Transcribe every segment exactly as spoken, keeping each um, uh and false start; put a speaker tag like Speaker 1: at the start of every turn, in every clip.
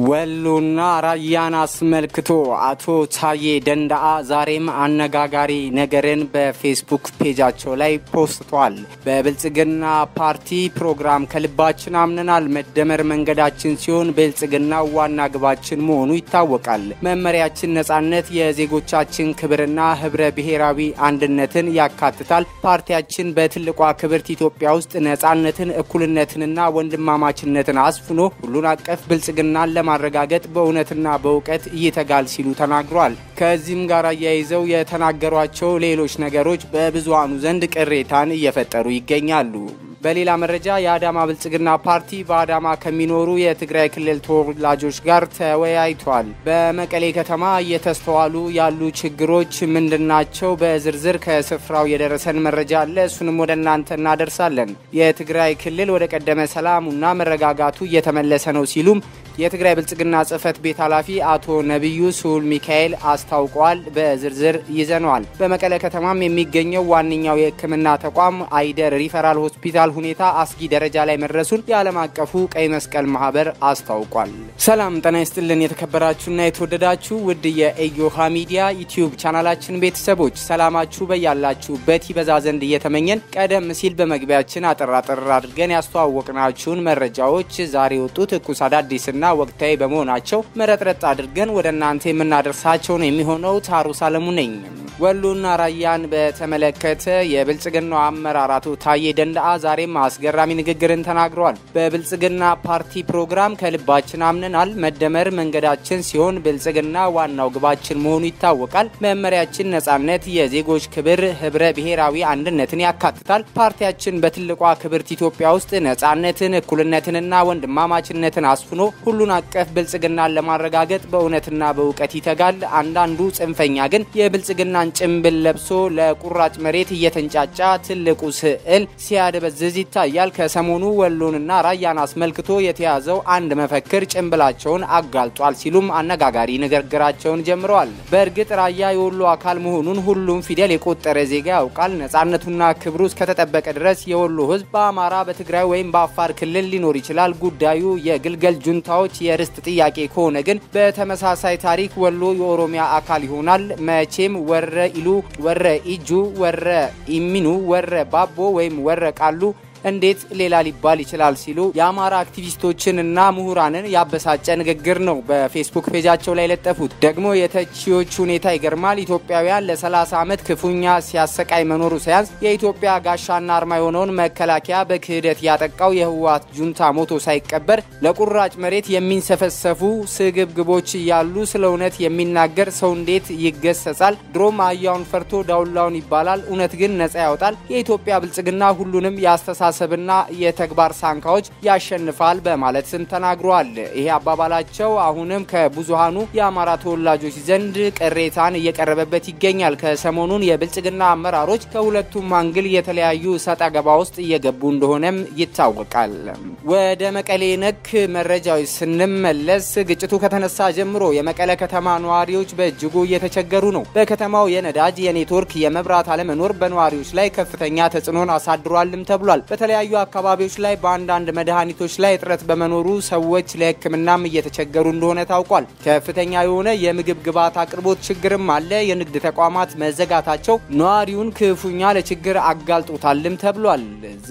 Speaker 1: ወሎና ራያን አስመልክቶ አቶ ታዬ ደንዳአ ዛሬም አነጋጋሪ ነገርን በፌስቡክ ፔጃቸው ላይ ፖስቷል። በብልጽግና ፓርቲ ፕሮግራም ከልባችን አምነናል፣ መደመር መንገዳችን ሲሆን ብልጽግና ዋና ግባችን መሆኑ ይታወቃል። መመሪያችን ነጻነት፣ የዜጎቻችን ክብርና ህብረ ብሔራዊ አንድነትን ያካትታል። ፓርቲያችን በትልቋ ክብርት ኢትዮጵያ ውስጥ ነጻነትን፣ እኩልነትንና ወንድማማችነትን አስፍኖ ሁሉን አቀፍ ብልጽግናን ማረጋገጥ በእውነትና በእውቀት ይተጋል ሲሉ ተናግሯል። ከዚህም ጋር ያይዘው የተናገሯቸው ሌሎች ነገሮች በብዙሃኑ ዘንድ ቅሬታን እየፈጠሩ ይገኛሉ። በሌላ መረጃ የአዳማ ብልጽግና ፓርቲ በአዳማ ከሚኖሩ የትግራይ ክልል ተወላጆች ጋር ተወያይቷል። በመቀሌ ከተማ እየተስተዋሉ ያሉ ችግሮች ምንድናቸው? በዝርዝር ከስፍራው የደረሰን መረጃ አለ። እሱንም ወደ እናንተ እናደርሳለን። የትግራይ ክልል ወደ ቀደመ ሰላሙና መረጋጋቱ እየተመለሰ ነው ሲሉም የትግራይ ብልጽግና ጽህፈት ቤት ኃላፊ አቶ ነብዩ ሱል ሚካኤል አስታውቀዋል። በዝርዝር ይዘነዋል። በመቀለ ከተማም የሚገኘው ዋንኛው የሕክምና ተቋም አይደር ሪፈራል ሆስፒታል ሁኔታ አስጊ ደረጃ ላይ መድረሱን የዓለም አቀፉ ቀይ መስቀል ማህበር አስታውቋል። ሰላም ጤና ይስጥልን የተከበራችሁና የተወደዳችሁ ውድ የኢዮሃ ሚዲያ ዩቲዩብ ቻናላችን ቤተሰቦች ሰላማችሁ በያላችሁበት ይበዛ ዘንድ እየተመኘን ቀደም ሲል በመግቢያችን አጠራጠር አድርገን ያስተዋወቅናችሁን መረጃዎች ዛሬ ወጡት ትኩስ አዳዲስና ወቅታዊ በመሆናቸው መረጥረጥ አድርገን ወደ እናንተ የምናደርሳቸው ነው የሚሆነው። ታሩ ሰለሙ ነኝ። ወሎና ራያን በተመለከተ የብልጽግናው አመራር አቶ ታዬ ደንዳአ ዛሬም አስገራሚ ንግግርን ተናግረዋል። በብልጽግና ፓርቲ ፕሮግራም ከልባችን አምነናል፣ መደመር መንገዳችን ሲሆን ብልጽግና ዋናው ግባችን መሆኑ ይታወቃል። መመሪያችን ነጻነት፣ የዜጎች ክብር፣ ህብረ ብሔራዊ አንድነትን ያካትታል። ፓርቲያችን በትልቋ ክብርት ኢትዮጵያ ውስጥ ነጻነትን፣ እኩልነትንና ወንድማማችነትን አስፍኖ ሁሉን አቀፍ ብልጽግናን ለማረጋገጥ በእውነትና በእውቀት ይተጋል። አንዳንዱ ጽንፈኛ ግን የብልጽግናን ጭምብል ለብሶ ለቁራጭ መሬት እየተንጫጫ ትልቁ ስዕል ሲያደበዝዝ ይታያል። ከሰሞኑ ወሎንና ራያን አስመልክቶ የተያዘው አንድ መፈክር ጭምብላቸውን አጋልጧል ሲሉም አነጋጋሪ ንግግራቸውን ጀምረዋል። በእርግጥ ራያ የወሎ አካል መሆኑን ሁሉም ፊደል የቆጠረ ዜጋ ያውቃል። ነጻነቱና ክብሩ እስከተጠበቀ ድረስ የወሎ ህዝብ በአማራ፣ በትግራይ ወይም በአፋር ክልል ሊኖር ይችላል። ጉዳዩ የግልገል ጁንታዎች የርስት ጥያቄ ከሆነ ግን በተመሳሳይ ታሪክ ወሎ የኦሮሚያ አካል ይሆናል። መቼም ወረ ኢሉ፣ ወረ ኢጁ፣ ወረ ኢሚኑ፣ ወረ ባቦ ወይም ወረ ቃሉ እንዴት ሌላ ሊባል ይችላል ሲሉ የአማራ አክቲቪስቶችንና ምሁራንን ያበሳጨ ንግግር ነው በፌስቡክ ፔጃቸው ላይ ለጠፉት። ደግሞ የተቺዎች ሁኔታ ይገርማል። ኢትዮጵያውያን ለ30 ዓመት ክፉኛ ሲያሰቃይ መኖሩ ሳያንስ የኢትዮጵያ ጋሻና አርማ የሆነውን መከላከያ በክህደት ያጠቃው የህወሓት ጁንታ ሞቶ ሳይቀበር ለቁራጭ መሬት የሚንሰፈሰፉ ስግብግቦች ያሉ ስለ እውነት የሚናገር ሰው እንዴት ይገሰጻል? ድሮም አያውን ፈርቶ ዳውላውን ይባላል። እውነት ግን ነጻ ያወጣል። የኢትዮጵያ ብልጽግና ሁሉንም ያስተሳ ሰብና የተግባር ሳንካዎች ያሸንፋል በማለትም ተናግሯል። ይሄ አባባላቸው አሁንም ከብዙሃኑ የአማራ ተወላጆች ዘንድ ቅሬታን እየቀረበበት ይገኛል። ከሰሞኑን የብልጽግና አመራሮች ከሁለቱም አንግል የተለያዩ ሰጣ ገባ ውስጥ እየገቡ እንደሆነም ይታወቃል። ወደ መቀሌ ነክ መረጃዎች ስንመለስ ግጭቱ ከተነሳ ጀምሮ የመቀለ ከተማ ነዋሪዎች በእጅጉ እየተቸገሩ ነው። በከተማው የነዳጅ፣ የኔትወርክ፣ የመብራት አለመኖር በነዋሪዎች ላይ ከፍተኛ ተጽዕኖን አሳድሯልም ተብሏል። በተለያዩ አካባቢዎች ላይ በአንዳንድ መድኃኒቶች ላይ እጥረት በመኖሩ ሰዎች ለሕክምናም እየተቸገሩ እንደሆነ ታውቋል። ከፍተኛ የሆነ የምግብ ግብዓት አቅርቦት ችግርም አለ። የንግድ ተቋማት መዘጋታቸው ነዋሪውን ክፉኛ ለችግር አጋልጦታልም ተብሏል።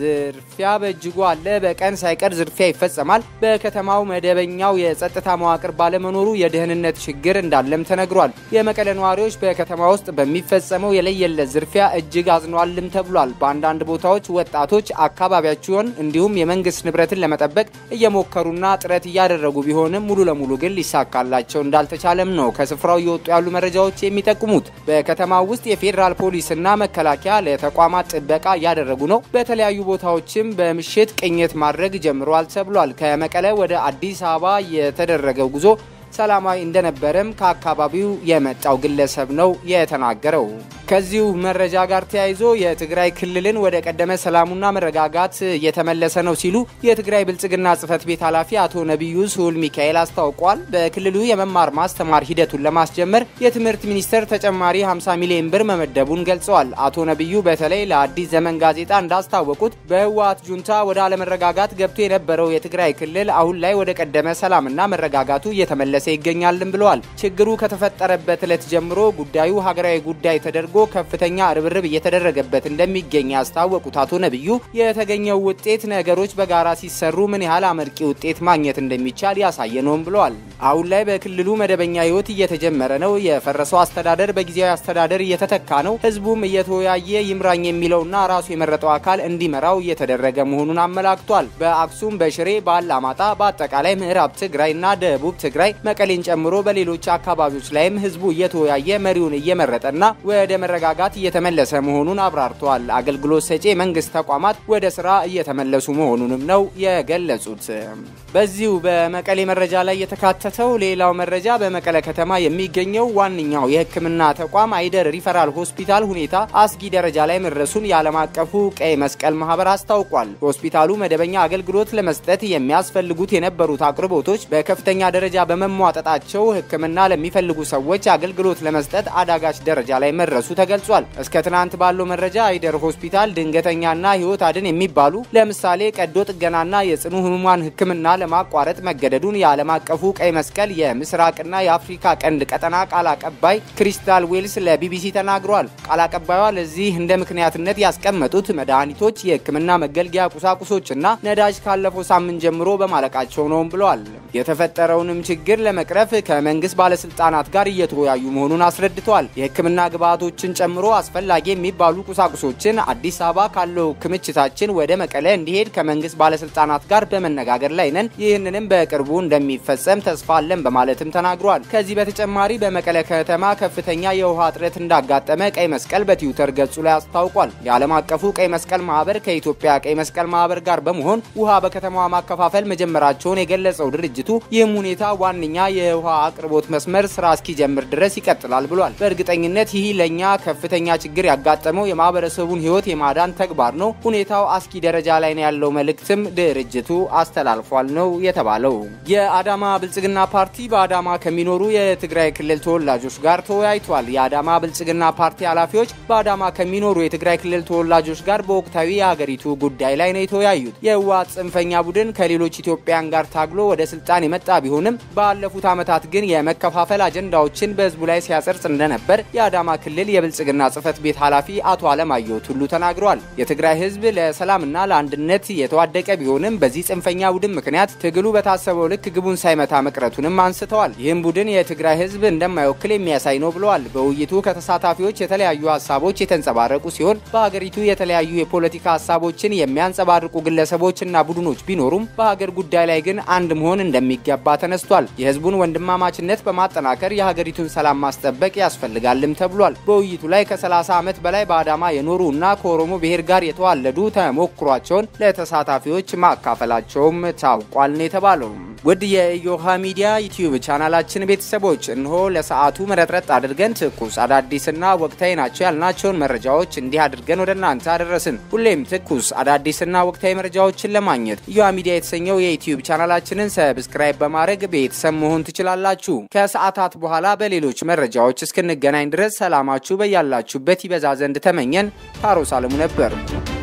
Speaker 1: ዝርፊያ በእጅጉ አለ። በቀን ሳይቀር ዝርፊያ ይፈጸማል። በከተማው መደበኛው የጸጥታ መዋቅር ባለመኖሩ የደህንነት ችግር እንዳለም ተነግሯል። የመቀለ ነዋሪዎች በከተማ ውስጥ በሚፈጸመው የለየለት ዝርፊያ እጅግ አዝኗልም ተብሏል። በአንዳንድ ቦታዎች ወጣቶች አካባቢያቸውን እንዲሁም የመንግስት ንብረትን ለመጠበቅ እየሞከሩና ጥረት እያደረጉ ቢሆንም ሙሉ ለሙሉ ግን ሊሳካላቸው እንዳልተቻለም ነው ከስፍራው እየወጡ ያሉ መረጃዎች የሚጠቁሙት። በከተማው ውስጥ የፌደራል ፖሊስና መከላከያ ለተቋማት ጥበቃ እያደረጉ ነው። በተለያዩ ቦታዎችም በምሽት ቅኝት ማድረግ ጀምሯል ተብሏል። ከመቀለ ወደ አዲስ አበባ የተደረገው ጉዞ ሰላማዊ እንደነበረም ከአካባቢው የመጣው ግለሰብ ነው የተናገረው። ከዚሁ መረጃ ጋር ተያይዞ የትግራይ ክልልን ወደ ቀደመ ሰላሙና መረጋጋት እየተመለሰ ነው ሲሉ የትግራይ ብልጽግና ጽፈት ቤት ኃላፊ አቶ ነብዩ ሱል ሚካኤል አስታውቋል። በክልሉ የመማር ማስተማር ሂደቱን ለማስጀመር የትምህርት ሚኒስቴር ተጨማሪ ሃምሳ ሚሊዮን ብር መመደቡን ገልጸዋል። አቶ ነብዩ በተለይ ለአዲስ ዘመን ጋዜጣ እንዳስታወቁት በህወሓት ጁንታ ወደ አለመረጋጋት ገብቶ የነበረው የትግራይ ክልል አሁን ላይ ወደ ቀደመ ሰላምና መረጋጋቱ እየተመለሰ ይገኛልም ብለዋል። ችግሩ ከተፈጠረበት ዕለት ጀምሮ ጉዳዩ ሀገራዊ ጉዳይ ተደርጎ ከፍተኛ ርብርብ እየተደረገበት እንደሚገኝ ያስታወቁት አቶ ነብዩ የተገኘው ውጤት ነገሮች በጋራ ሲሰሩ ምን ያህል አመርቂ ውጤት ማግኘት እንደሚቻል ያሳየ ነው ብለዋል። አሁን ላይ በክልሉ መደበኛ ህይወት እየተጀመረ ነው። የፈረሰው አስተዳደር በጊዜያዊ አስተዳደር እየተተካ ነው። ህዝቡም እየተወያየ ይምራኝ የሚለውና ራሱ የመረጠው አካል እንዲመራው እየተደረገ መሆኑን አመላክቷል። በአክሱም፣ በሽሬ፣ በአላማጣ በአጠቃላይ ምዕራብ ትግራይና ደቡብ ትግራይ መቀሌን ጨምሮ በሌሎች አካባቢዎች ላይም ህዝቡ እየተወያየ መሪውን እየመረጠና ወደ መረጋጋት እየተመለሰ መሆኑን አብራርቷል። አገልግሎት ሰጪ መንግስት ተቋማት ወደ ስራ እየተመለሱ መሆኑንም ነው የገለጹት። በዚሁ በመቀሌ መረጃ ላይ የተካተተው ሌላው መረጃ በመቀሌ ከተማ የሚገኘው ዋንኛው የህክምና ተቋም አይደር ሪፈራል ሆስፒታል ሁኔታ አስጊ ደረጃ ላይ መድረሱን የዓለም አቀፉ ቀይ መስቀል ማህበር አስታውቋል። ሆስፒታሉ መደበኛ አገልግሎት ለመስጠት የሚያስፈልጉት የነበሩት አቅርቦቶች በከፍተኛ ደረጃ በመሟጠጣቸው ህክምና ለሚፈልጉ ሰዎች አገልግሎት ለመስጠት አዳጋች ደረጃ ላይ መድረሱ ተገልጿል። እስከ ትናንት ባለው መረጃ አይደር ሆስፒታል ድንገተኛና ህይወት አድን የሚባሉ ለምሳሌ ቀዶ ጥገናና የጽኑ ህሙማን ህክምና ለማቋረጥ መገደዱን የዓለም አቀፉ ቀይ መስቀል የምስራቅና የአፍሪካ ቀንድ ቀጠና ቃል አቀባይ ክሪስታል ዌልስ ለቢቢሲ ተናግሯል። ቃል አቀባይዋ ለዚህ እንደ ምክንያትነት ያስቀመጡት መድኃኒቶች፣ የህክምና መገልገያ ቁሳቁሶችና ነዳጅ ካለፈው ሳምንት ጀምሮ በማለቃቸው ነው ብለዋል። የተፈጠረውንም ችግር ለመቅረፍ ከመንግስት ባለስልጣናት ጋር እየተወያዩ መሆኑን አስረድተዋል። የህክምና ግብዓቶችን ጨምሮ አስፈላጊ የሚባሉ ቁሳቁሶችን አዲስ አበባ ካለው ክምችታችን ወደ መቀሌ እንዲሄድ ከመንግስት ባለስልጣናት ጋር በመነጋገር ላይ ነን። ይህንንም በቅርቡ እንደሚፈጸም ተስፋ አለን በማለትም ተናግሯል። ከዚህ በተጨማሪ በመቀሌ ከተማ ከፍተኛ የውሃ እጥረት እንዳጋጠመ ቀይ መስቀል በትዊተር ገጹ ላይ አስታውቋል። የዓለም አቀፉ ቀይ መስቀል ማህበር ከኢትዮጵያ ቀይ መስቀል ማህበር ጋር በመሆን ውሃ በከተማዋ ማከፋፈል መጀመራቸውን የገለጸው ድርጅቱ ይህም ሁኔታ ዋንኛ የውሃ አቅርቦት መስመር ስራ እስኪጀምር ድረስ ይቀጥላል ብሏል። በእርግጠኝነት ይህ ለኛ ከፍተኛ ችግር ያጋጠመው የማህበረሰቡን ህይወት የማዳን ተግባር ነው። ሁኔታው አስኪ ደረጃ ላይ ነው ያለው መልእክትም ድርጅቱ አስተላልፏል ነው የተባለው። የአዳማ ብልጽግና ፓርቲ በአዳማ ከሚኖሩ የትግራይ ክልል ተወላጆች ጋር ተወያይቷል። የአዳማ ብልጽግና ፓርቲ ኃላፊዎች በአዳማ ከሚኖሩ የትግራይ ክልል ተወላጆች ጋር በወቅታዊ የሀገሪቱ ጉዳይ ላይ ነው የተወያዩት። የህወሓት ጽንፈኛ ቡድን ከሌሎች ኢትዮጵያን ጋር ታግሎ ወደ ስልጣን የመጣ ቢሆንም ባለፉት ዓመታት ግን የመከፋፈል አጀንዳዎችን በህዝቡ ላይ ሲያሰርጽ እንደነበር የአዳማ ክልል የብልጽግና ጽፈት ቤት ኃላፊ አቶ አለማየሁ ቱሉ ተናግሯል። የትግራይ ህዝብ ለሰላምና ለአንድነት የተዋደቀ ቢሆንም በዚህ ጽንፈኛ ቡድን ምክንያት ትግሉ በታሰበው ልክ ግቡን ሳይመታ መቅረቱንም አንስተዋል። ይህም ቡድን የትግራይ ህዝብ እንደማይወክል የሚያሳይ ነው ብለዋል። በውይይቱ ከተሳታፊዎች የተለያዩ ሀሳቦች የተንጸባረቁ ሲሆን በሀገሪቱ የተለያዩ የፖለቲካ ሀሳቦችን የሚያንጸባርቁ ግለሰቦችና ቡድኖች ቢኖሩም በሀገር ጉዳይ ላይ ግን አንድ መሆን እንደሚገባ ተነስቷል። የህዝቡን ወንድማማችነት በማጠናከር የሀገሪቱን ሰላም ማስጠበቅ ያስፈልጋልም ተብሏል። በውይይቱ ላይ ከ30 ዓመት በላይ በአዳማ የኖሩና ከኦሮሞ ብሔር ጋር የተዋለዱ ተሞክሯቸውን ለተሳታፊዎች ማካፈላቸውም ታውቋል ነው የተባለው። ውድ የኢዮሃ ሚዲያ ዩቲዩብ ቻናላችን ቤተሰቦች እንሆ ለሰዓቱ መረጥረጥ አድርገን ትኩስ አዳዲስና ወቅታዊ ናቸው ያልናቸውን መረጃዎች እንዲህ አድርገን ወደ እናንተ አደረስን። ሁሌም ትኩስ አዳዲስና ወቅታዊ መረጃዎችን ለማግኘት ኢዮሃ ሚዲያ የተሰኘው የዩቲዩብ ቻናላችንን ሰብስክራይብ በማድረግ ቤተሰብ መሆን ትችላላችሁ። ከሰዓታት በኋላ በሌሎች መረጃዎች እስክንገናኝ ድረስ ሰላማችሁ በያላችሁበት ይበዛ ዘንድ ተመኘን። ታሮስ አለሙ ነበር።